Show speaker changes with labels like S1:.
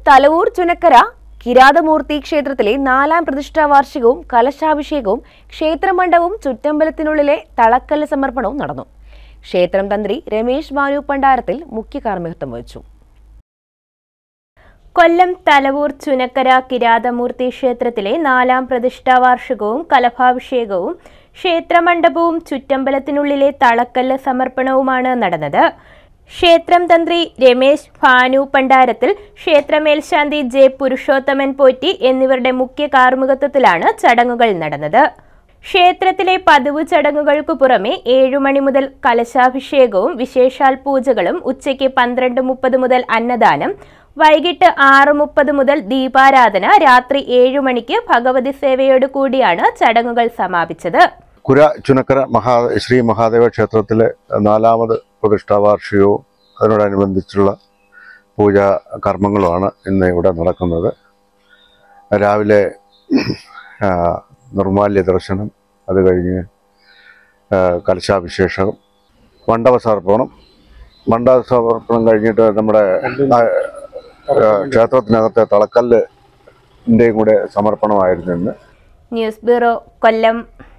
S1: തലവൂർ ചുനക്കര കിരാതമൂർത്തി ക്ഷേത്രത്തിലെ 4ാം പ്രതിഷ്ഠാ വാർഷികവും കലശാഭിഷേകവും ക്ഷേത്രമണ്ഡപവും ചുറ്റമ്പലത്തിനുള്ളിലെ തളക്കല്ല് സമർപ്പണവും നടന്നു. ക്ഷേത്രം തന്ത്രി രമേശ് ബാനു പണ്ടാരത്തിൽ മുഖ്യ കാർമ്മികത്വം വഹിച്ചു.
S2: കൊല്ലം തലവൂർ ചുനക്കര കിരാതമൂർത്തി ക്ഷേത്രത്തിലെ 4ാം പ്രതിഷ്ഠാ വാർഷികവും കലശാഭിഷേകവും ക്ഷേത്രമണ്ഡപവും ചുറ്റമ്പലത്തിനുള്ളിലെ തളക്കല്ല് സമർപ്പണവുമാണ് നടന്നത്. ക്ഷേത്രം തന്ത്രി രമേശ് ഭാനു പണ്ടാരത്തിൽ, ക്ഷേത്രമേൽശാന്തി ജെ പുരുഷോത്തമൻ പോറ്റി എന്നിവരുടെ മുഖ്യ കാർമ്മികത്വത്തിലാണ് ചടങ്ങുകൾ നടന്നത്. ക്ഷേത്രത്തിലെ പതിവ് ചടങ്ങുകൾക്കു പുറമെ 7 മണി മുതൽ കലശാഭിഷേകവും വിശേഷാൽ പൂജകളും, ഉച്ചയ്ക്ക് 12:30 മുതൽ അന്നദാനം, വൈകിട്ട് 6:30 മുതൽ ദീപാരാധന, രാത്രി 7 മണിക്ക് ഭഗവതി സേവയോടു കൂടിയാണ് ചടങ്ങുകൾ സമാപിച്ചത്.
S3: ചുനക്കര ശ്രീ മഹാദേവ ക്ഷേത്രത്തിലെ 4ാമത് പ്രതിഷ്ഠാ വാർഷികവും അതിനോടനുബന്ധിച്ചുള്ള പൂജാ കർമ്മങ്ങളുമാണ് ഇന്ന് ഇവിടെ നടക്കുന്നത്. രാവിലെ നിർമാല്യ ദർശനം, അത് കഴിഞ്ഞ് കലശാഭിഷേകം, മണ്ഡപസമർപ്പണം കഴിഞ്ഞിട്ട് നമ്മുടെ ക്ഷേത്രത്തിനകത്തെ തളക്കല്ലിൻ്റെയും കൂടെ സമർപ്പണമായിരുന്നു ഇന്ന്.
S2: ന്യൂസ് ബ്യൂറോ, കൊല്ലം.